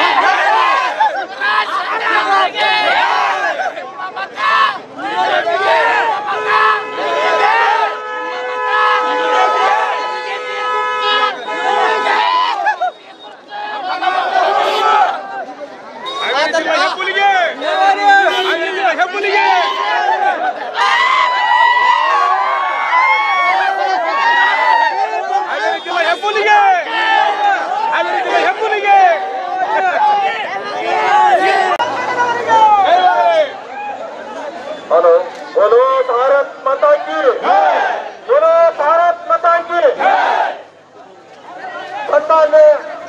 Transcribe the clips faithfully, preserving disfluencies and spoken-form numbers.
Hello, बोलो भारत माता की, बोलो भारत माता की। ಸನ್ಮಾನ್ಯ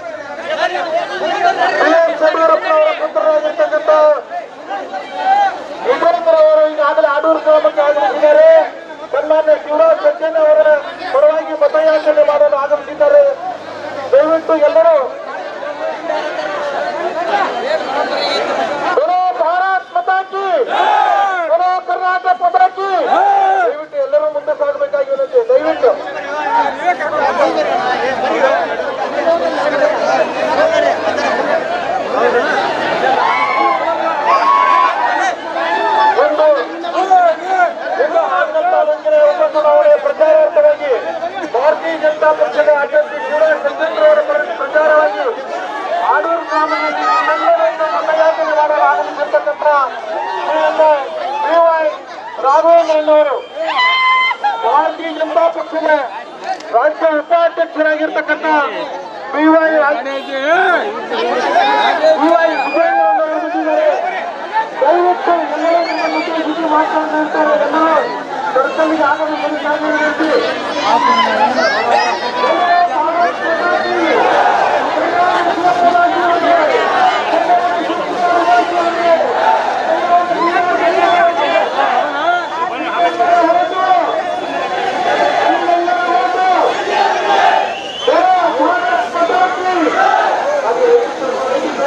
ಯಡಿಯೂರಪ್ಪನವರ ಪುತ್ರರಾಗಿರ್ತಕ್ಕಂಥ ವಿಜೇಂದ್ರ ಅವರು ಈಗಾಗಲೇ ಆಡೂರು ಗ್ರಾಮಕ್ಕೆ ಆಗಮಿಸಿದ್ದಾರೆ. ಸನ್ಮಾನ್ಯ ಶಿವರಾಜ್ ಸಜ್ಜನ್ ಅವರ ಪರವಾಗಿ ಮತಯಾಚನೆ ಮಾಡಲು ಆಗಮಿಸಿದ್ದಾರೆ. ದಯವಿಟ್ಟು ಎಲ್ಲರೂ बोलो भारत माता की, बोलो कर्नाटक माता की। ದಯವಿಟ್ಟು ಎಲ್ಲರೂ ಮುಂದೆ ಸಾಗಬೇಕಾಗಿ ವಿನಂತಿ. ದಯವಿಟ್ಟು ಒಂದು ಇದು ಹಾನಗಲ್ ತಾಲೂಕಿನ ಉಪಚುನಾವಣೆಯ ಪ್ರಚಾರಾರ್ಥವಾಗಿ ಭಾರತೀಯ ಜನತಾ ಪಕ್ಷದ ಅಭ್ಯರ್ಥಿ ಶಿವರಾಜ್ ಸಜ್ಜನ್ ಅವರ ಪ್ರಚಾರವಾಗಿ ಆಡೂರು ಗ್ರಾಮದಲ್ಲಿ ಎಲ್ಲರನ್ನು ಮತಯಾಚನೆ ಮಾಡಲು ಆಗಮಿಸಿರ್ತಕ್ಕಂಥ ಬಿ ವೈ ರಾಘವೇಂದ್ರನವರು ಭಾರತೀಯ ಜನತಾ ಪಕ್ಷದ ರಾಜ್ಯ ಉಪಾಧ್ಯಕ್ಷರಾಗಿರ್ತಕ್ಕಂಥ ಬಿ ವೈ ಬಿ ವೈ ವಿಜೇಂದ್ರನವರು ಬಂದಿದ್ದಾರೆ. ದಯವಿಟ್ಟು ಎಲ್ಲರೂ ನಿಮ್ಮ ಉದ್ದೇಶಿಸಿ ಮಾತನಾಡುತ್ತಾರೆ. ಎಲ್ಲರೂ ಸರ್ಕಲ್ಗೆ ಆಗಮಿಸಬೇಕಾಗಿ ವಿನಂತಿ.